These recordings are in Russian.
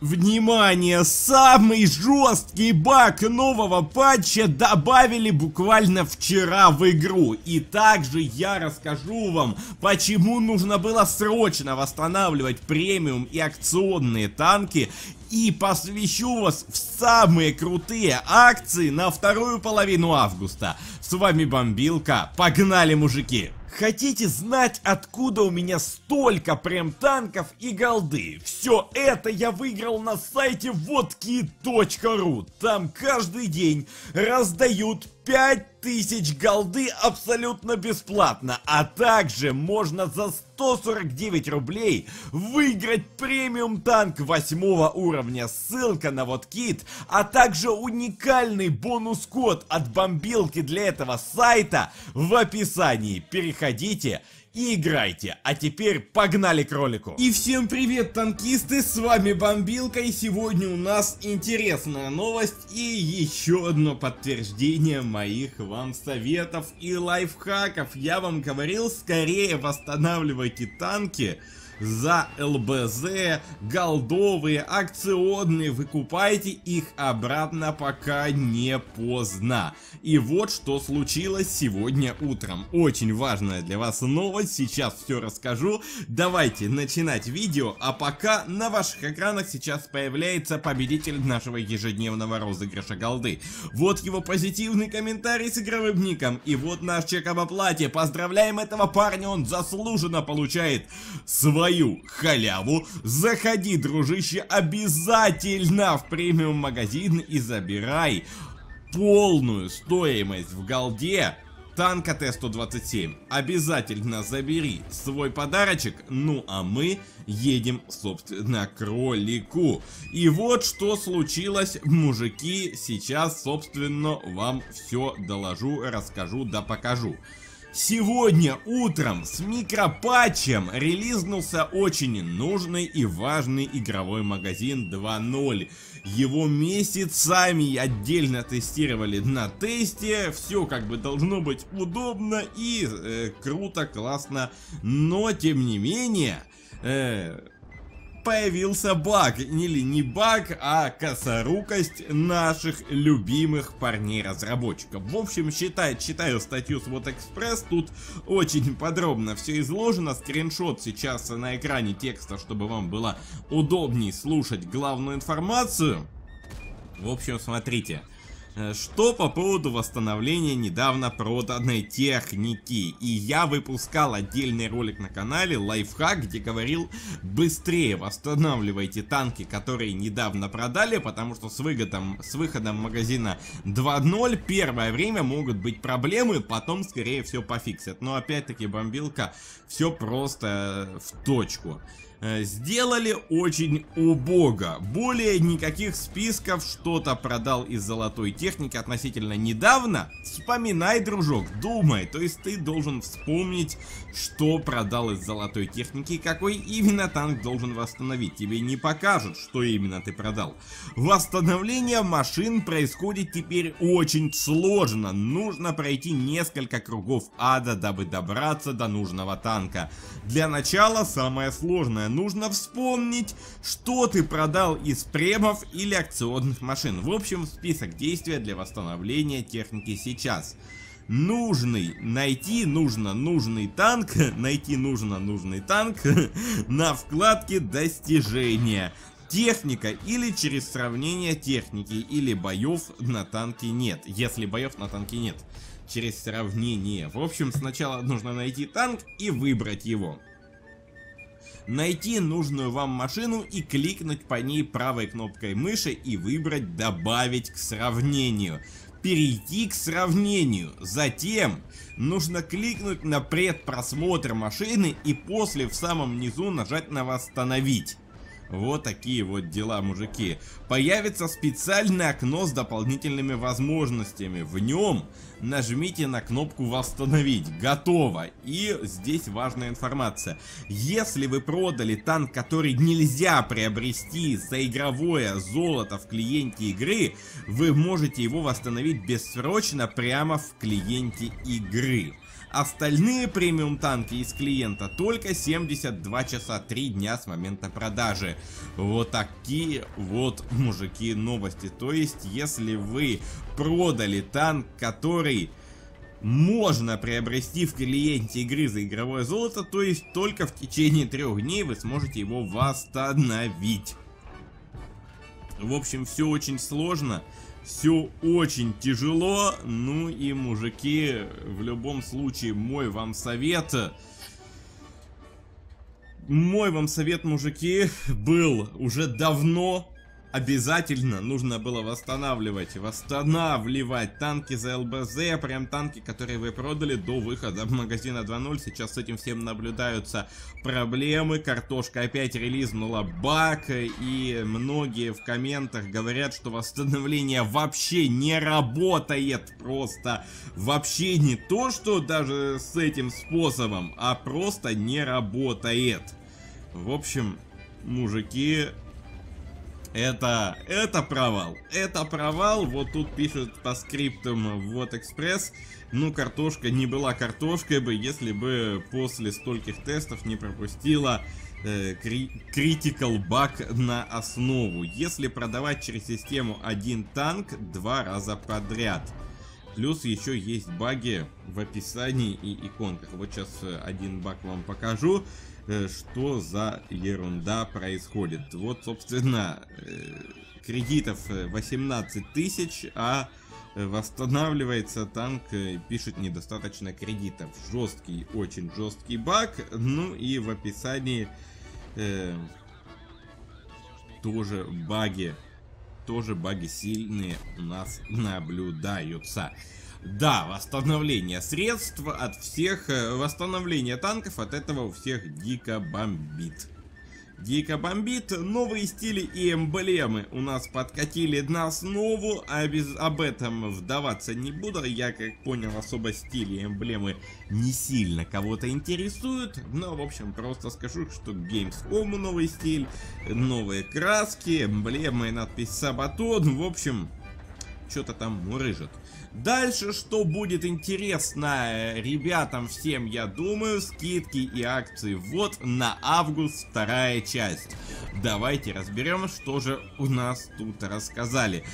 Внимание! Самый жесткий баг нового патча добавили буквально вчера в игру. И также я расскажу вам, почему нужно было срочно восстанавливать премиум и акционные танки. И посвящу вас в самые крутые акции на вторую половину августа. С вами Бомбилка. Погнали, мужики! Хотите знать, откуда у меня столько прем-танков и голды? Все это я выиграл на сайте wodkit.ru. Там каждый день раздают 5000 голды абсолютно бесплатно. А также можно за 149 рублей выиграть премиум танк 8 уровня. Ссылка на WodKit, а также уникальный бонус-код от Бомбилки для этого сайта в описании. Переходите и играйте. А теперь погнали к ролику. И всем привет, танкисты, с вами Бомбилка, и сегодня у нас интересная новость и еще одно подтверждение моих вам советов и лайфхаков. Я вам говорил, скорее восстанавливайте танки за ЛБЗ, голдовые, акционные, выкупайте их обратно, пока не поздно. И вот что случилось сегодня утром. Очень важная для вас новость, сейчас все расскажу. Давайте начинать видео, а пока на ваших экранах сейчас появляется победитель нашего ежедневного розыгрыша голды. Вот его позитивный комментарий с игровым ником, и вот наш чек об оплате. Поздравляем этого парня, он заслуженно получает свою халяву. Заходи, дружище, обязательно в премиум магазин и забирай полную стоимость в голде танка Т-127. Обязательно забери свой подарочек. Ну а мы едем, собственно, к ролику. И вот что случилось, мужики. Сейчас, собственно, вам все доложу, расскажу да покажу. Сегодня утром с микропатчем релизнулся очень нужный и важный игровой магазин 2.0. Его месяцами отдельно тестировали на тесте. Все как бы должно быть удобно и круто, классно. Но тем не менее появился баг, или не баг, а косорукость наших любимых парней-разработчиков. В общем, читаю статью с WodExpress, тут очень подробно все изложено, скриншот сейчас на экране текста, чтобы вам было удобней слушать главную информацию. В общем, смотрите. Что по поводу восстановления недавно проданной техники. И я выпускал отдельный ролик на канале, лайфхак, где говорил: быстрее восстанавливайте танки, которые недавно продали, потому что с выходом магазина 2.0 первое время могут быть проблемы, потом скорее всего пофиксят. Но опять-таки, Бомбилка, все просто в точку. Сделали очень убого. Более никаких списков, что-то продал из золотой техники относительно недавно. Вспоминай, дружок, думай. То есть ты должен вспомнить, что продал из золотой техники и какой именно танк должен восстановить. Тебе не покажут, что именно ты продал. Восстановление машин происходит теперь очень сложно. Нужно пройти несколько кругов ада, дабы добраться до нужного танка. Для начала самое сложное. Нужно вспомнить, что ты продал из премов или акционных машин. В общем, список действий для восстановления техники сейчас. Найти нужно нужный танк на вкладке достижения. Техника или через сравнение техники или боев на танке нет. Если боев на танке нет. Через сравнение. В общем, сначала нужно найти танк и выбрать его. Найти нужную вам машину и кликнуть по ней правой кнопкой мыши и выбрать «Добавить к сравнению». Перейти к сравнению. Затем нужно кликнуть на предпросмотр машины и после в самом низу нажать на «Восстановить». Вот такие вот дела, мужики. Появится специальное окно с дополнительными возможностями. В нем нажмите на кнопку «Восстановить». Готово. И здесь важная информация. Если вы продали танк, который нельзя приобрести за игровое золото в клиенте игры, вы можете его восстановить бессрочно прямо в клиенте игры. Остальные премиум танки из клиента только 72 часа, 3 дня с момента продажи. Вот такие вот, мужики, новости. То есть, если вы продали танк, который можно приобрести в клиенте игры за игровое золото, то есть только в течение 3 дней вы сможете его восстановить. В общем, все очень сложно, все очень тяжело. Ну и, мужики, в любом случае, мой вам совет, мужики, был уже давно. Обязательно нужно было восстанавливать танки за ЛБЗ, прям танки, которые вы продали до выхода магазина 2.0. Сейчас с этим всем наблюдаются проблемы. Картошка опять релизнула баг, и многие в комментах говорят, что восстановление вообще не работает. Просто вообще не то, что даже с этим способом, а просто не работает. В общем, мужики, это провал. Это провал. Вот тут пишет по скриптам вот Экспресс. Ну, картошка не была картошкой бы, если бы после стольких тестов не пропустила critical баг на основу. Если продавать через систему один танк 2 раза подряд. Плюс еще есть баги в описании и иконках. Вот сейчас один баг вам покажу, что за ерунда происходит. Вот, собственно, кредитов 18 тысяч, а восстанавливается танк, пишет недостаточно кредитов. Жесткий, очень жесткий баг. Ну и в описании тоже баги сильные у нас наблюдаются. Да, восстановление средств от всех, восстановление танков от этого у всех дико бомбит. Дико бомбит. Новые стили и эмблемы у нас подкатили на основу, об этом вдаваться не буду. Я, как понял, особо стили и эмблемы не сильно кого-то интересуют. Но, в общем, просто скажу, что Gamescom новый стиль, новые краски, эмблемы и надпись Сабатон. В общем, что-то там мурыжит. Дальше, что будет интересно ребятам всем, я думаю, скидки и акции. Вот на август 2-я часть. Давайте разберем, что же у нас тут рассказали.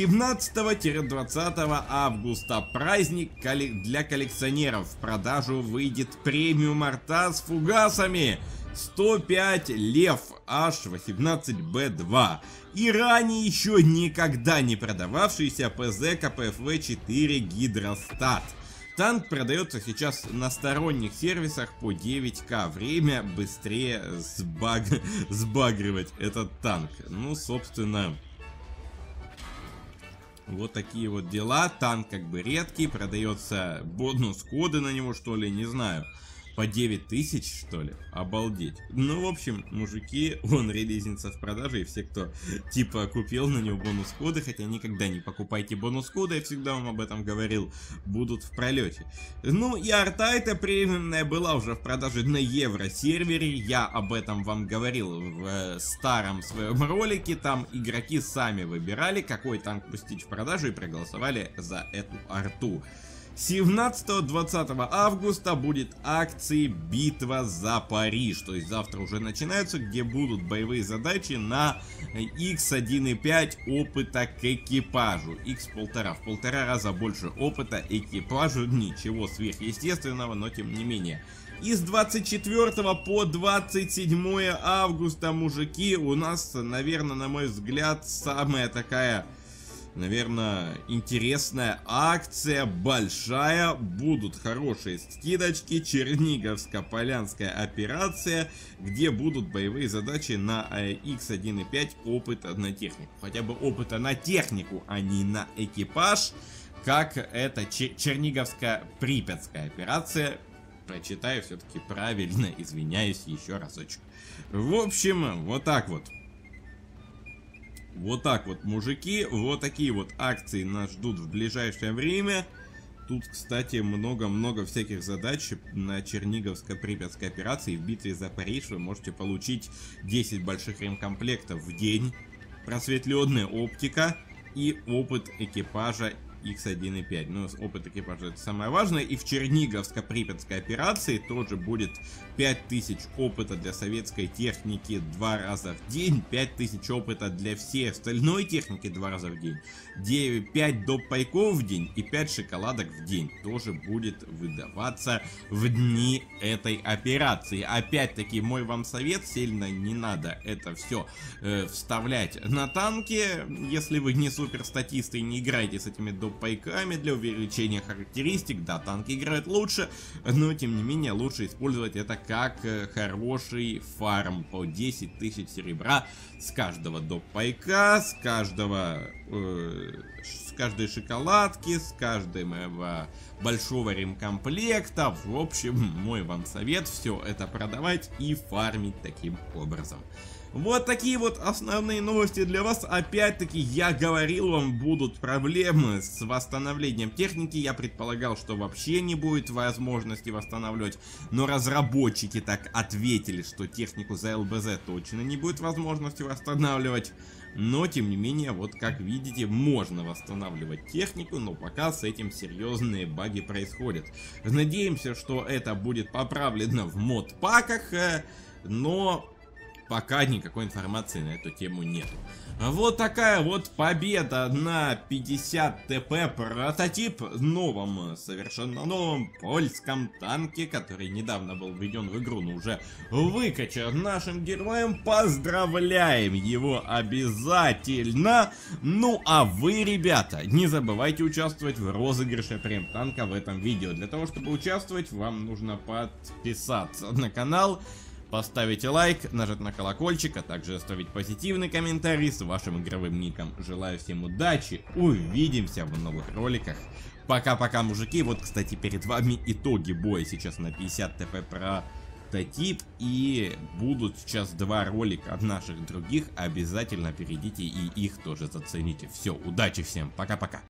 17-20 августа праздник для коллекционеров. В продажу выйдет премиум арта с фугасами. 105 Лев H18B2 и ранее еще никогда не продававшийся ПЗ КПФВ-4 Гидростат. Танк продается сейчас на сторонних сервисах по 9К. Время быстрее сбагривать этот танк. Ну, собственно, вот такие вот дела. Танк как бы редкий, продается бонус-коды на него, что ли, не знаю. По 9000, что ли? Обалдеть. Ну, в общем, мужики, он релизится в продаже, и все, кто типа купил на него бонус-коды, хотя никогда не покупайте бонус-коды, я всегда вам об этом говорил, будут в пролете. Ну, и арта эта премиумная была уже в продаже на евро-сервере, я об этом вам говорил в старом своем ролике, там игроки сами выбирали, какой танк пустить в продажу, и проголосовали за эту арту. 17-20 августа будет акции «Битва за Париж», то есть завтра уже начинаются, где будут боевые задачи на X1.5 опыта к экипажу, X1.5, в 1,5 раза больше опыта экипажу, ничего сверхъестественного, но тем не менее. И с 24 по 27 августа, мужики, у нас, наверное, на мой взгляд, самая такая, наверное, интересная акция, большая, будут хорошие скидочки, Черниговско-Полянская операция, где будут боевые задачи на X1.5 опыта на технику. Хотя бы опыта на технику, а не на экипаж, как это Черниговско-Припятская операция. Прочитаю все-таки правильно, извиняюсь еще разочек. В общем, вот так вот. Вот так вот, мужики, вот такие вот акции нас ждут в ближайшее время. Тут, кстати, много-много всяких задач на Черниговско-Припятской операции. В битве за Париж вы можете получить 10 больших ремкомплектов в день, просветленная оптика и опыт экипажа X1.5. Ну, опыт экипажа это самое важное. И в Черниговско-Припятской операции тоже будет 5000 опыта для советской техники 2 раза в день, 5000 опыта для всей остальной техники 2 раза в день, 5 доп. Пайков в день и 5 шоколадок в день тоже будет выдаваться в дни этой операции. Опять-таки, мой вам совет, сильно не надо это все вставлять на танки, если вы не суперстатисты и не играете с этими доп. Пайками для увеличения характеристик. Да, танки играют лучше, но тем не менее лучше использовать это как хороший фарм по 10 тысяч серебра с каждого доп. Пайка, с каждой шоколадки, с каждого большого ремкомплекта. В общем, мой вам совет все это продавать и фармить таким образом. Вот такие вот основные новости для вас. Опять-таки, я говорил вам, будут проблемы с восстановлением техники. Я предполагал, что вообще не будет возможности восстанавливать. Но разработчики так ответили, что технику за ЛБЗ точно не будет возможности восстанавливать. Но, тем не менее, вот как видите, можно восстанавливать технику, но пока с этим серьезные баги происходят. Надеемся, что это будет поправлено в мод-паках, но пока никакой информации на эту тему нет. Вот такая вот победа на 50 ТП прототип, совершенно новом польском танке, который недавно был введен в игру, но уже выкачан нашим героем. Поздравляем его обязательно. Ну а вы, ребята, не забывайте участвовать в розыгрыше прем-танка в этом видео. Для того, чтобы участвовать, вам нужно подписаться на канал, поставить лайк, нажать на колокольчик, а также оставить позитивный комментарий с вашим игровым ником. Желаю всем удачи, увидимся в новых роликах. Пока-пока, мужики. Вот, кстати, перед вами итоги боя сейчас на 50 ТП прототип. И будут сейчас 2 ролика от наших других. Обязательно перейдите и их тоже зацените. Все, удачи всем, пока-пока.